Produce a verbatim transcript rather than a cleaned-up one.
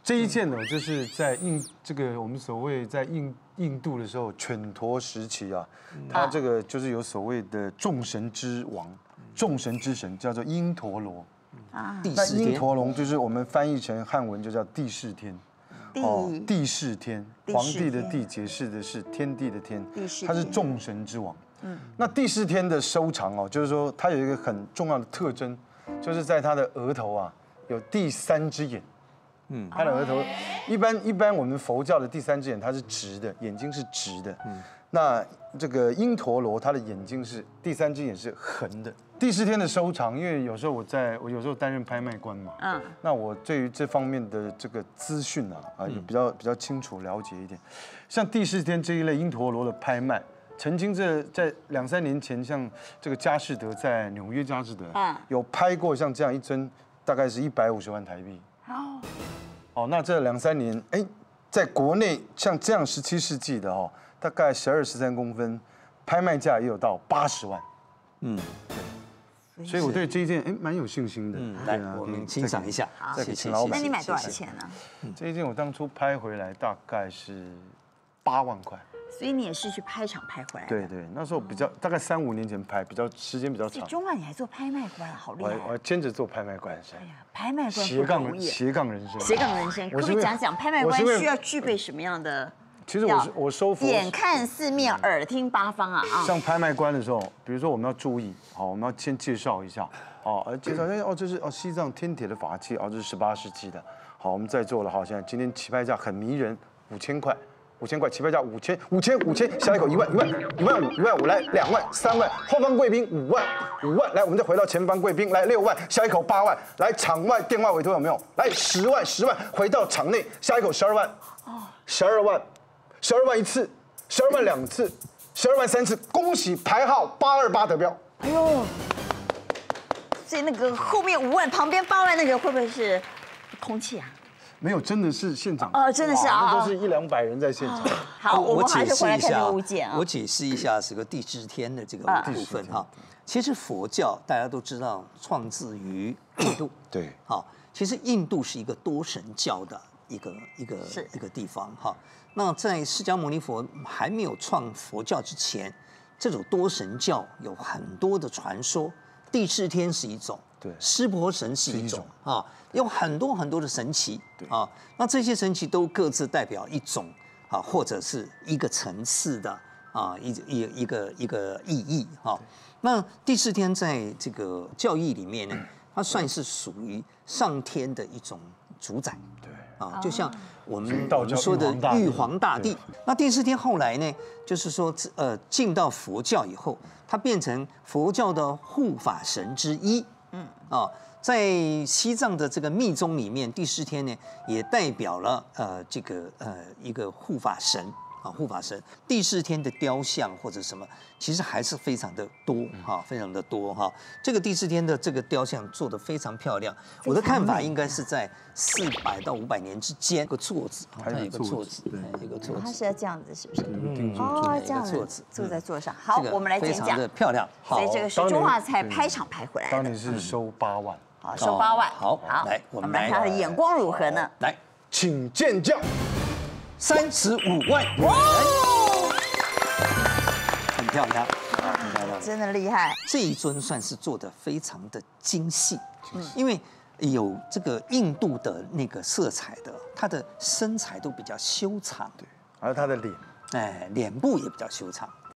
这一件呢，就是在印这个我们所谓在印印度的时候，犬陀时期啊，它这个就是有所谓的众神之王、众神之神，叫做因陀罗。啊，那因陀罗就是我们翻译成汉文就叫帝释天。哦，帝释天，皇帝的帝，解释的是天地的天，他是众神之王。嗯，那帝释天的收藏哦，就是说他有一个很重要的特征，就是在他的额头啊有第三只眼。嗯，他的额头，一般一般我们佛教的第三只眼它是直的，眼睛是直的。嗯，那这个因陀罗他的眼睛是第三只眼是横的。帝释天的收藏，因为有时候我在我有时候担任拍卖官嘛，嗯，那我对于这方面的这个资讯啊啊有比较比较清楚了解一点。像帝释天这一类因陀罗的拍卖，曾经这在两三年前，像这个佳士得在纽约佳士得，嗯，有拍过像这样一尊，大概是一百五十万台币。哦，哦，那这两三年，哎，在国内像这样十七世纪的哦，大概十二十三公分，拍卖价也有到八十万。嗯，对。所以我对这一件哎蛮有信心的。嗯， 来，我们欣赏一下。 好，谢谢。那你买多少钱呢？ 这一件我当初拍回来大概是八万块。 所以你也是去拍场拍回来的？ 对对，那时候比较大概三五年前拍，比较时间比较长。 中华你还做拍卖官，好厉害！ 我我兼职做拍卖官。 哎呀，拍卖官斜杠斜杠人生。 斜杠人生，可不可以讲讲拍卖官需要具备什么样的？ 其实我是我收服眼看四面，耳听八方啊啊！ 像拍卖官的时候，比如说我们要注意，好，我们要先介绍一下，好，呃，介绍一下哦，这是哦西藏天铁的法器，哦，这是十八世纪的，好，我们在座了，好，现在今天起拍价很迷人，五千块，五千块起拍价五千，五千五千，下一口一万一万一万五一万五，来两万三万，后方贵宾五万五万，来我们再回到前方贵宾，来六万，下一口八万，来场外电话委托有没有？来十万十万，回到场内，下一口十二万，哦，十二万。十二万一次，十二万两次，十二万三次，恭喜排号八二八得标。哎呦， 所以那个后面五万，旁边八万那个会不会是空气啊？ 没有，真的是现场哦，真的是啊， 都是一两百人在现场。 好，我们还是回来看这个物件啊。 我解释一下这个帝释天的这个部分哈。其实佛教大家都知道创自于印度， 对， 好，其实印度是一个多神教的一个一个一个地方哈。那在释迦牟尼佛还没有创佛教之前，这种多神教有很多的传说，帝释天是一种， 对， 湿婆神是一种啊，有很多很多的神奇啊。那这些神奇都各自代表一种啊，或者是一个层次的啊，一一一个一个意义哈。那帝释天在这个教义里面呢，它算是属于上天的一种主宰， 对啊，就像我们我们说的玉皇大帝。那帝释天后来呢，就是说呃进到佛教以后，它变成佛教的护法神之一。嗯啊，在西藏的这个密宗里面，帝释天呢也代表了呃这个呃一个护法神。啊，护法神帝释天的雕像或者什么，其实还是非常的多哈，非常的多哈。这个帝释天的这个雕像做得非常漂亮，我的看法应该是在四百到五百年之间。有个座子，它有个座子，对，有个座子。 它是要这样子，是不是？ 哦，这样子坐在座上。好，我们来讲讲。 非常的漂亮。 所以这个是中华菜拍场拍回来的。 当年是收八万。 好，收八万。 好，来，我们来看他的眼光如何呢？ 来， 请见教。 三十五万，哇，很漂亮，很漂亮， 真的厉害。 这一尊算是做的非常的精细，因为有这个印度的那个色彩的，它的身材都比较修长， 对，而他的脸， 哎，脸部也比较修长。